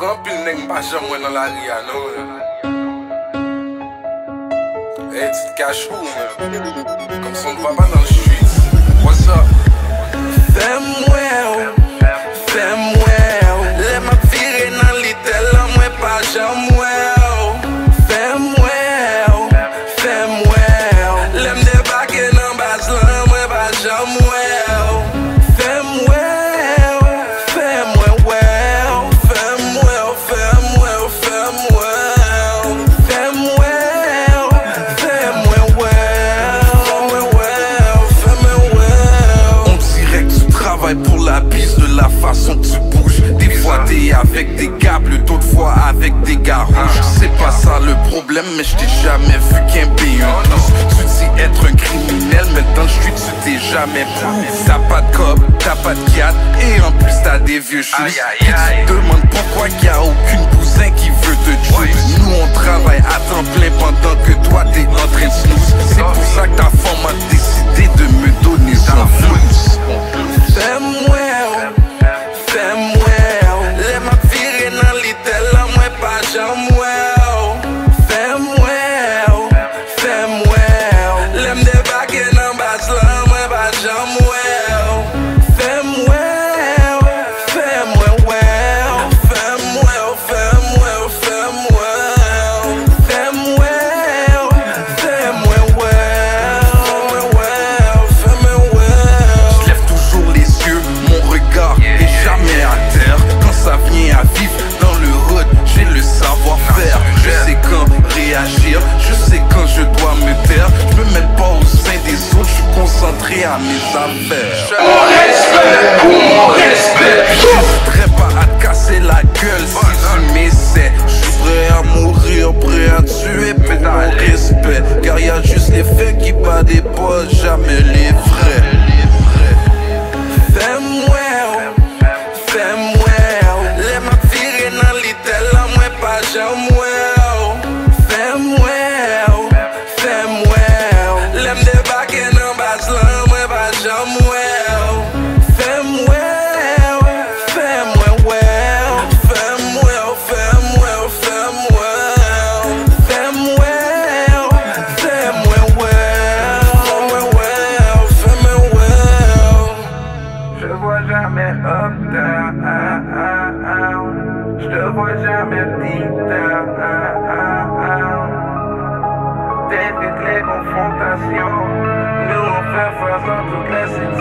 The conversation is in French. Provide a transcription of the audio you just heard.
Quand pile nèg pas jamais dans la ria, non. Hey, tu te caches où, man? Comme ça on ne va pas dans le street. What's up? Fais-moi, les ma viré dans l'itel, moi pas jamais. Fais-moi, les me débarquer dans base, moi pas jamais. Pour la piste de la façon que tu bouges. Des fois t'es avec des câbles, d'autres fois avec des gars rouges. C'est pas ça le problème, mais je t'ai jamais vu qu'un B1. Tu dis être un criminel, mais dans le street tu t'es jamais prouvé. T'as pas de cop, t'as pas de cat, et en plus t'as des vieux shoes. Tu te demandes pourquoi qu'il y a aucune cousin qui veut te juice. Nous on travaille à temps plein pendant que toi t'es en train de snooze. C'est pour ça que ta femme a décidé de me donner son flouze. Fais-moi, les ma viré dans l'itel, moi pas jamais. Fais-moi, les me débarquer dans base, moi pas jamais. Je sais quand je dois me taire. Je me mets pas au sein des autres, je suis concentré à mes affaires. Mon respect pour mon respect. J'hésiterai pas à te casser la gueule si tu m'essaies. Je suis prêt à mourir, prêt à tuer pour mon respect. Car y'a juste les faits qui battent des pas, jamais les vrais. Fais-moi, les ma viré dans l'itel, moi pas jamais. Let me back in the bas, moi pas jamais. Je vois jamais up down, je te vois jamais deep down. T'évites les confrontations, nous on fait face à toutes les situations.